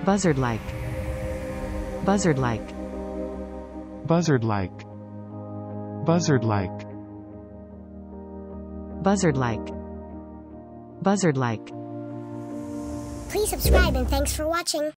buzzardlike, buzzardlike, buzzardlike, buzzardlike, buzzardlike, buzzardlike. Please subscribe and thanks for watching.